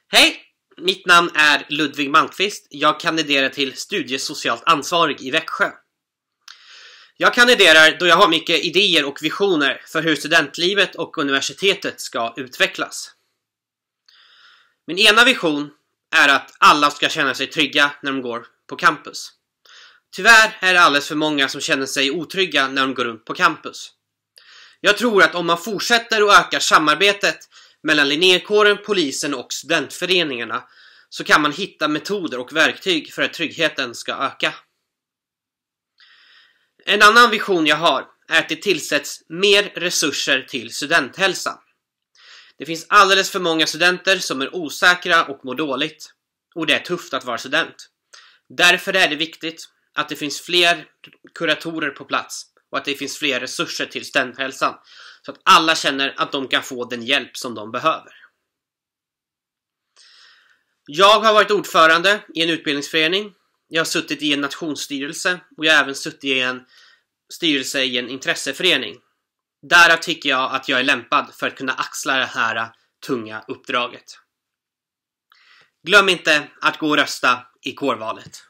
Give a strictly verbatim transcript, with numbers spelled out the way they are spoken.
Hej! Mitt namn är Ludvig Malmqvist. Jag kandiderar till studiesocialt ansvarig i Växjö. Jag kandiderar då jag har mycket idéer och visioner för hur studentlivet och universitetet ska utvecklas. Min ena vision är att alla ska känna sig trygga när de går på campus. Tyvärr är det alldeles för många som känner sig otrygga när de går runt på campus. Jag tror att om man fortsätter och ökar samarbetet mellan Linnékåren, polisen och studentföreningarna så kan man hitta metoder och verktyg för att tryggheten ska öka. En annan vision jag har är att det tillsätts mer resurser till studenthälsan. Det finns alldeles för många studenter som är osäkra och mår dåligt. Och det är tufft att vara student. Därför är det viktigt att det finns fler kuratorer på plats och att det finns fler resurser till studenthälsan så att alla känner att de kan få den hjälp som de behöver. Jag har varit ordförande i en utbildningsförening. Jag har suttit i en nationsstyrelse och jag har även suttit i en styrelse i en intresseförening. Därav tycker jag att jag är lämpad för att kunna axla det här tunga uppdraget. Glöm inte att gå och rösta i kårvalet.